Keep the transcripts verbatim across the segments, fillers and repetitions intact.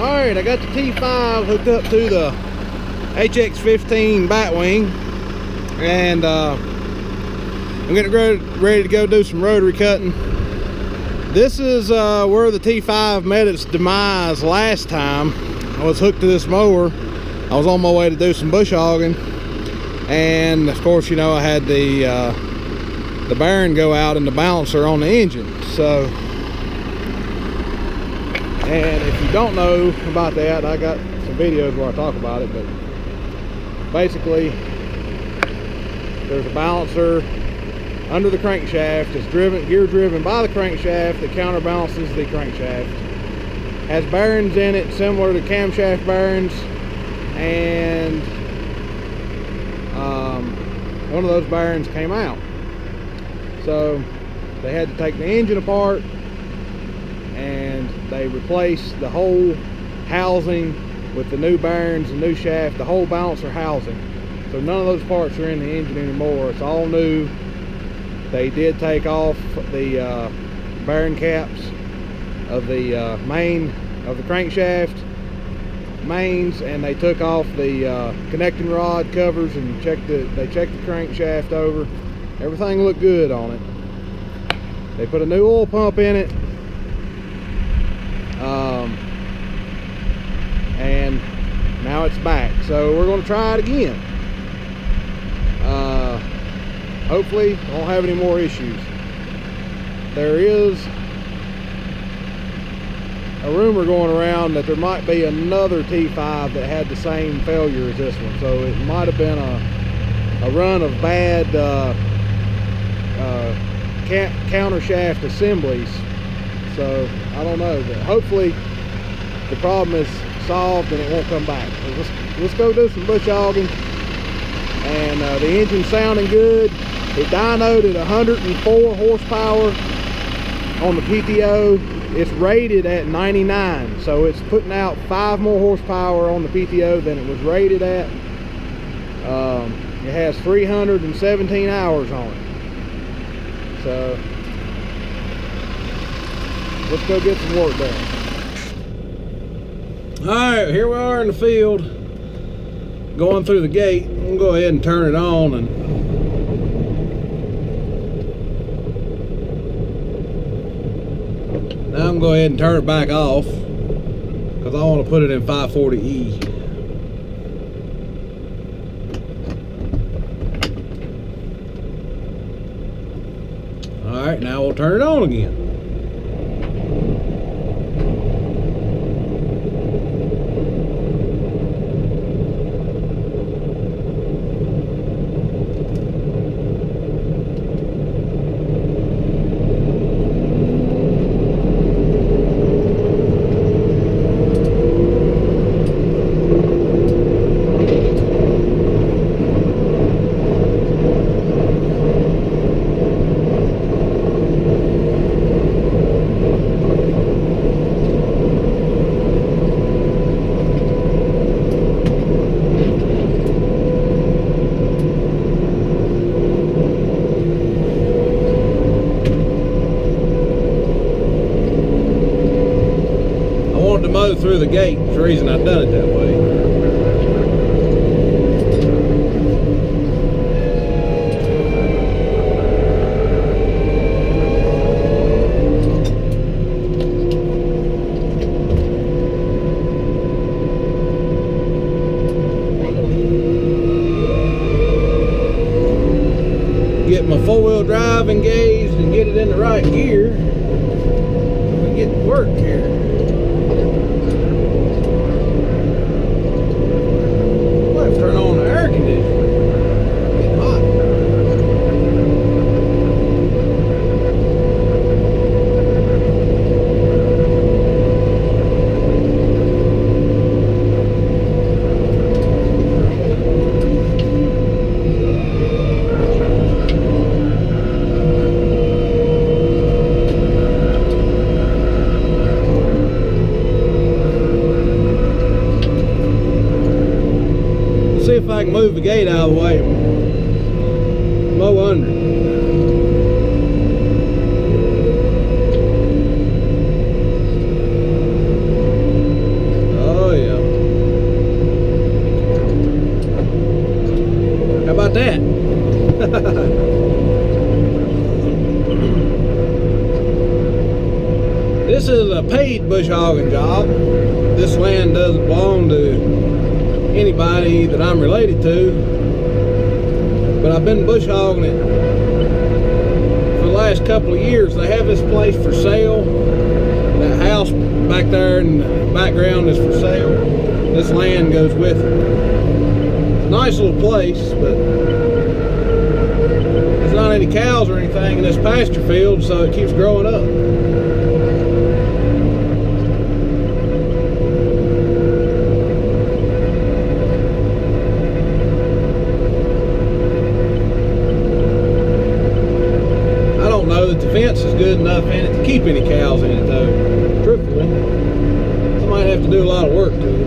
Alright, I got the T five hooked up to the H X fifteen batwing, and uh, I'm getting ready to go do some rotary cutting. This is uh, where the T five met its demise last time. I was hooked to this mower. I was on my way to do some bush hogging, and of course, you know, I had the uh, the bearing go out and the balancer on the engine. So, and if you don't know about that, I got some videos where I talk about it, but basically there's a balancer under the crankshaft. It's driven, gear driven by the crankshaft that counterbalances the crankshaft. Has bearings in it similar to camshaft bearings, and um, one of those bearings came out. So they had to take the engine apart, and they replaced the whole housing with the new bearings, the new shaft, the whole balancer housing. So none of those parts are in the engine anymore. It's all new. They did take off the uh, bearing caps of the uh, main of the crankshaft mains, and they took off the uh, connecting rod covers and checked the they checked the crankshaft over. Everything looked good on it. They put a new oil pump in it, um, and now it's back. So we're going to try it again. Uh, hopefully I won't have any more issues. There is a rumor going around that there might be another T five that had the same failure as this one, so it might have been a, a run of bad uh, uh, counter shaft assemblies. So I don't know, but hopefully the problem is solved and it won't come back. So let's, let's go do some bush hogging. And uh, the engine's sounding good. It dynoed at one hundred four horsepower on the P T O. It's rated at ninety-nine, so it's putting out five more horsepower on the P T O than it was rated at. Um, it has three hundred seventeen hours on it. So let's go get some work done. All right, here we are in the field, going through the gate. I'm gonna go ahead and turn it on, and now I'm gonna go ahead and turn it back off because I want to put it in five forty E. All right, now we'll turn it on again. To mow through the gate. That's the reason I've done it that way. Get my four-wheel drive engaged and get it in the right gear. We get to work here. Turn on the air conditioner. It's getting hot. See if I can move the gate out of the way. Mow under. this is a paid bush hogging job. This land doesn't belong to anybody that I'm related to, but I've been bush hogging it for the last couple of years. They have this place for sale. That house back there in the background is for sale. This land goes with it. It's a nice little place, but there's not any cows or anything in this pasture field, so it keeps growing up. I don't know that the fence is good enough in it to keep any cows in it, though. Truthfully, somebody have to do a lot of work to it.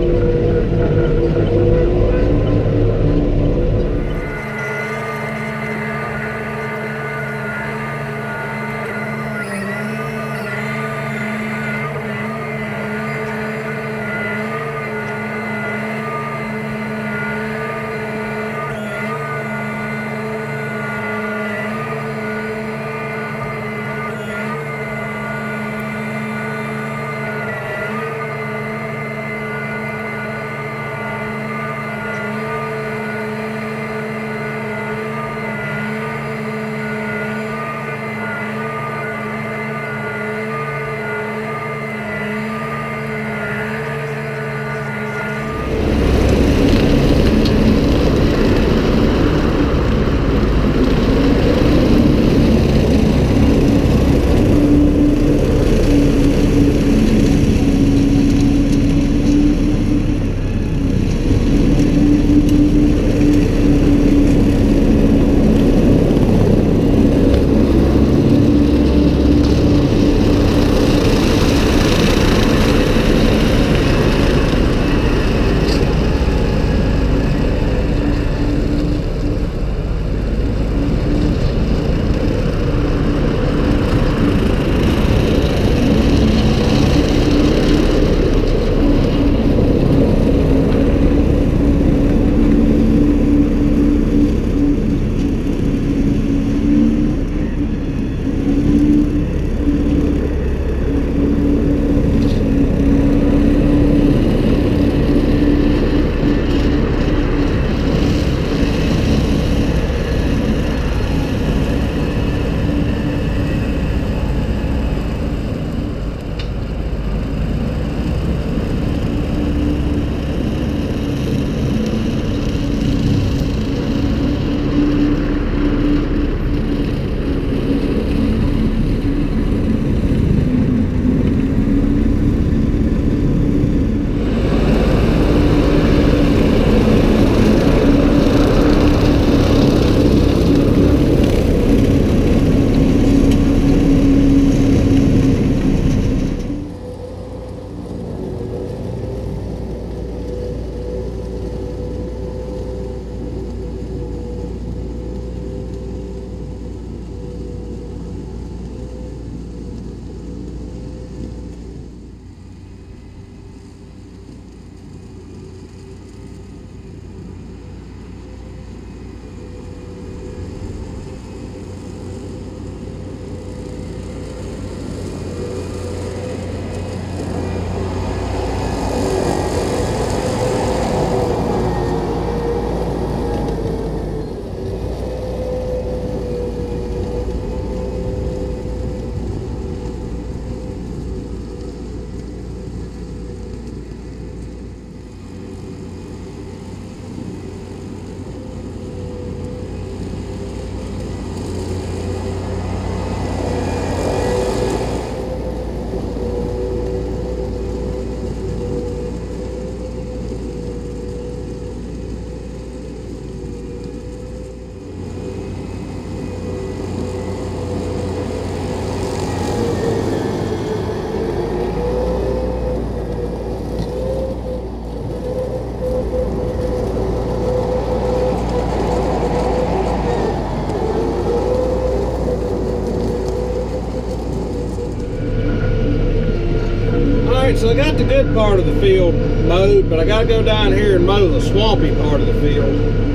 So I got the good part of the field mowed, but I got to go down here and mow the swampy part of the field.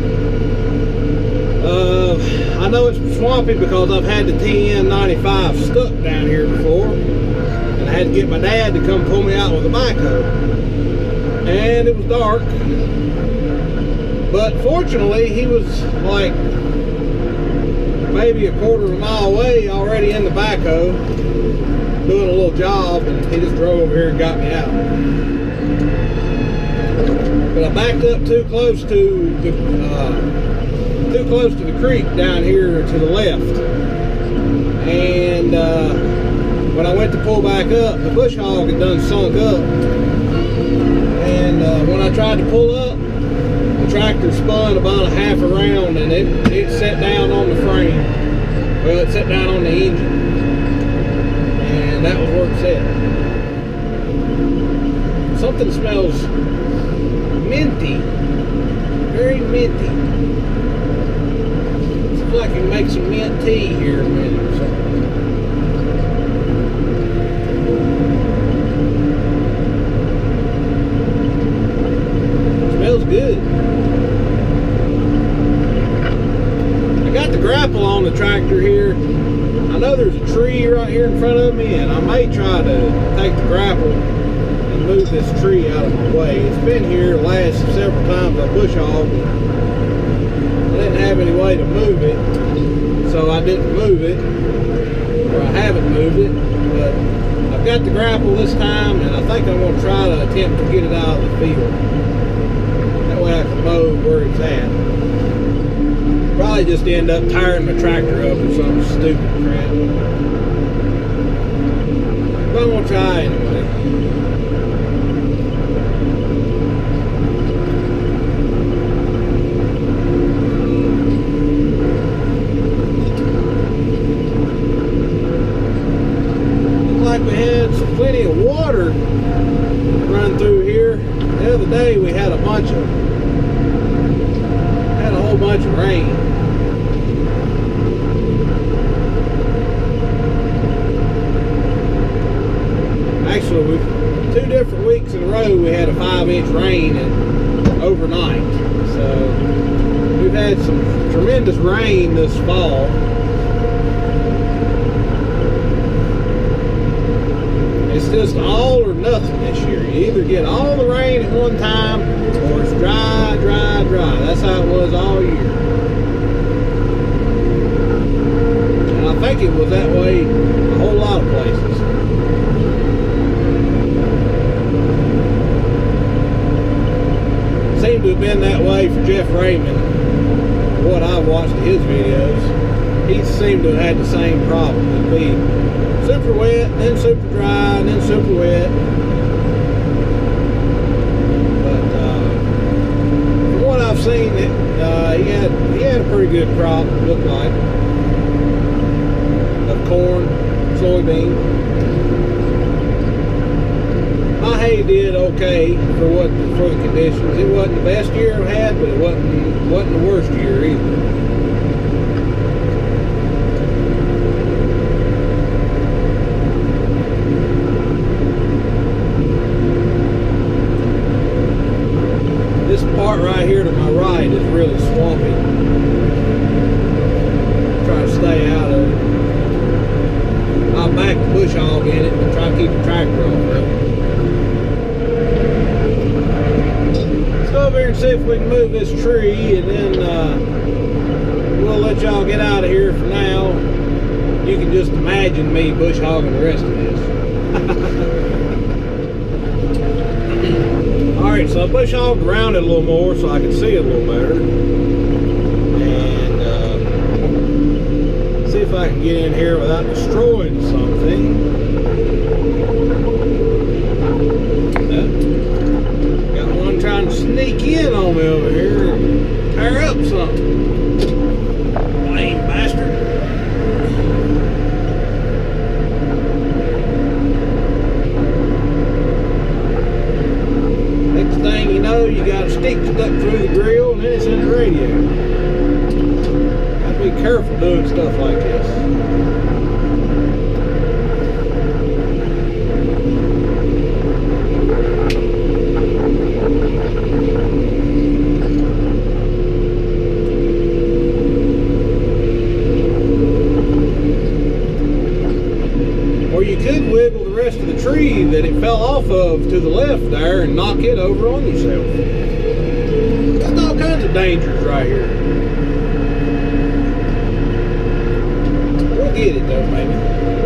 Uh, I know it's swampy because I've had the T N ninety-five stuck down here before. and I had to get my dad to come pull me out with a backhoe. And it was dark, but fortunately he was like maybe a quarter of a mile away, already in the backhoe doing a little job, and he just drove over here and got me out. But I backed up too close to the uh, too close to the creek down here to the left, and uh, when I went to pull back up, the bush hog had done sunk up, and uh, when I tried to pull up, the tractor spun about a half around, and it, it set down on the frame. Well, it set down on the engine, and that was where it set. Something smells minty, very minty. Looks like I can make some mint tea here in a minute or something. Smells good. I got the grapple on the tractor here. I know there's a tree right here in front of me, and I may try to take the grapple and move this tree out of my way. It's been here the last several times I bush hogged. I didn't have any way to move it, so I didn't move it, or I haven't moved it, but I've got the grapple this time, and I think I'm going to try to attempt to get it out of the field. That way I can mow where it's at. Probably just end up tiring my tractor up or some stupid crap. But I'm going to try anyway. Like we had some plenty of water run through here. The other day we had a bunch of had a whole bunch of rain. Actually, we two different weeks in a row we had a five inch rain and overnight. So we've had some tremendous rain this fall. It's just all or nothing this year. You either get all the rain at one time, or it's dry, dry, dry. That's how it was all year. And I think it was that way a whole lot of places. It seemed to have been that way for Jeff Raymond. What I've watched of his videos, he seemed to have had the same problem. It'd be super wet, then super dry, and then super wet. But uh, from what I've seen, it, uh, he had he had a pretty good crop. It looked like of corn, soybean. My hay did okay for what for the conditions. It wasn't the best year I've had, but it wasn't wasn't the worst year either. This part right here to my right is really swampy. Try to stay out of it. I'll back the bush hog in it, but try to keep the tractor off of it. Let's go over here and see if we can move this tree, and then uh, we'll let y'all get out of here for now. You can just imagine me bush hogging the rest of this. Alright, so I bush hogged around it a little more so I could see it a little better. And uh, see if I can get in here without destroying something. Uh, got one trying to sneak in on me over here and tear up something. Lame bastard. Thing you know, you got a stick stuck through the grill, and then it's in the radiator. Gotta be careful doing stuff like this. Or you could wiggle the rest of the tree that it fell off of to the left there and knock it over on yourself. Got all kinds of dangers right here. We'll get it though, maybe.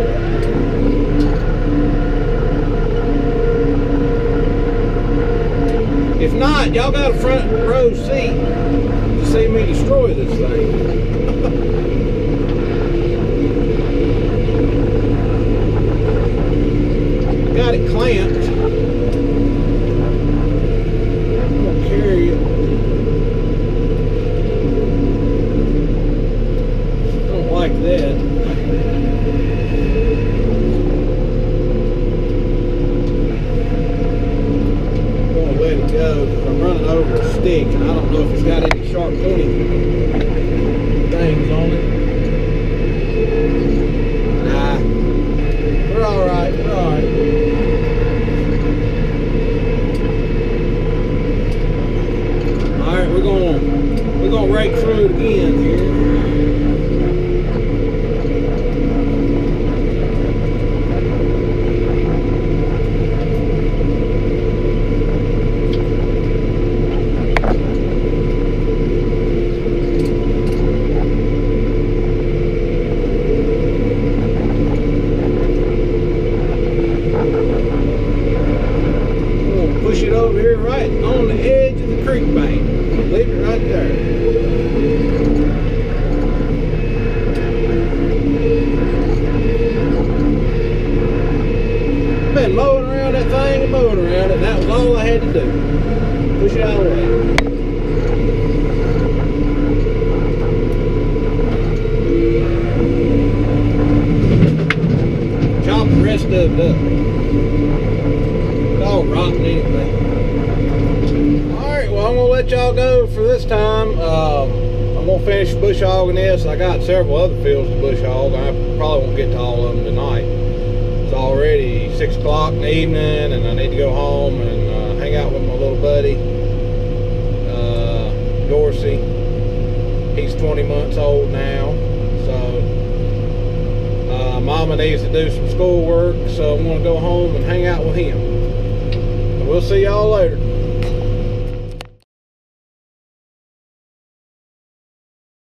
If not, y'all got a front row seat to see me destroy this thing. Got it clamped. I'm gonna carry it. I don't like that. I'm gonna let it go because I'm running over a stick and I don't know if it's got any sharp pointy things on it. Nah. We're alright, we're alright. Alright, we're gonna we're gonna rake through it again here. Push it over here right on the edge of the creek bank. Leave it right there. Been mowing around that thing and mowing around it, and that was all I had to do. Push it out of the way. Chop the rest of it up. It's all rotten anyway. Alright, well I'm gonna let y'all go for this time. Um, I'm gonna finish bush hogging this. I got several other fields to bush hog. I probably won't get to all of them tonight. It's already six o'clock in the evening and I need to go home and uh, hang out with my little buddy, uh, Dorsey. He's twenty months old now, so uh, Mama needs to do some schoolwork, so I'm gonna go home and hang out with him. We'll see y'all later.